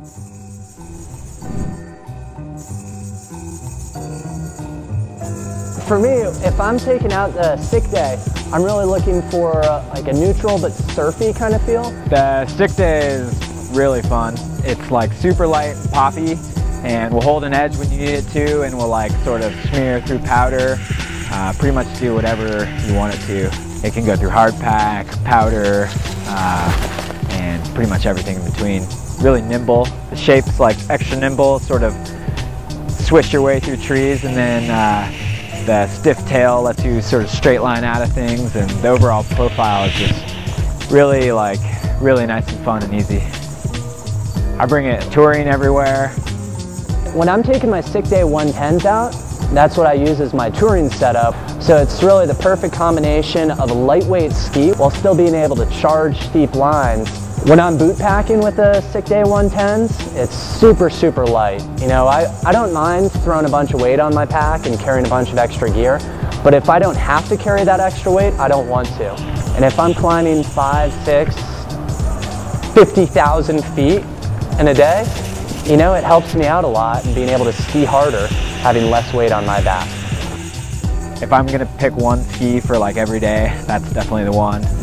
For me, if I'm taking out the sick day, I'm really looking for like a neutral but surfy kind of feel. The sick day is really fun. It's like super light and poppy, and we'll hold an edge when you need it to, and we'll like sort of smear through powder, pretty much do whatever you want it to. It can go through hard pack, powder, and pretty much everything in between. Really nimble. The shape's like extra nimble, sort of swish your way through trees, and then the stiff tail lets you sort of straight line out of things, and the overall profile is just really nice and fun and easy. I bring it touring everywhere. When I'm taking my sick day 110s out, that's what I use as my touring setup. So it's really the perfect combination of a lightweight ski while still being able to charge steep lines. When I'm boot packing with the sick day 110s, it's super light. You know, I don't mind throwing a bunch of weight on my pack and carrying a bunch of extra gear, but if I don't have to carry that extra weight, I don't want to. And if I'm climbing 5, 6, 50,000 feet in a day, you know, it helps me out a lot in being able to ski harder, having less weight on my back. If I'm gonna pick one ski for like every day, that's definitely the one.